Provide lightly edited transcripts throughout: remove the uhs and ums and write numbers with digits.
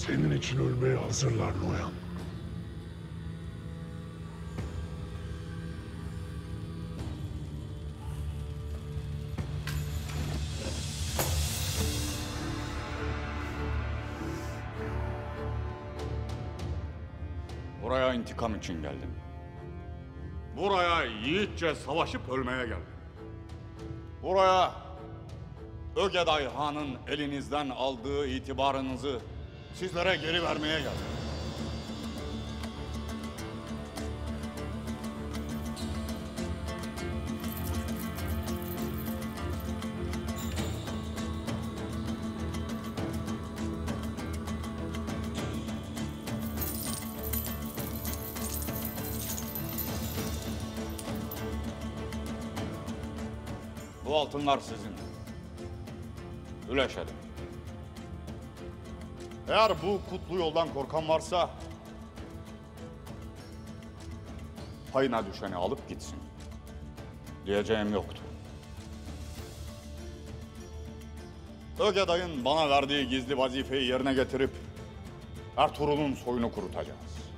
Senin için ölmeye hazırlar Noyan. Buraya intikam için geldim. Buraya yiğitçe savaşıp ölmeye geldim. Buraya Ögeday Han'ın elinizden aldığı itibarınızı sizlere geri vermeye geldim. Bu altınlar sizin. Üleşelim. Eğer bu kutlu yoldan korkan varsa payına düşeni alıp gitsin. Diyeceğim yoktu. Ögeday'ın bana verdiği gizli vazifeyi yerine getirip Ertuğrul'un soyunu kurutacağız.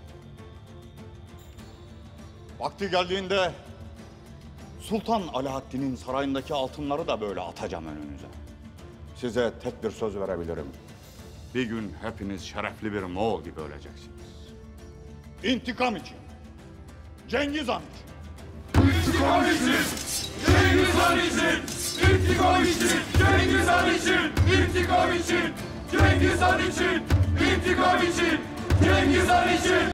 Vakti geldiğinde Sultan Alaaddin'in sarayındaki altınları da böyle atacağım önünüze. Size tek bir söz verebilirim. Bir gün hepiniz şerefli bir Moğol gibi öleceksiniz. İntikam için. Cengiz Han için. İntikam için! Cengiz Han için! İntikam için! Cengiz Han için! İntikam için! Cengiz Han için! İntikam için! Cengiz Han için!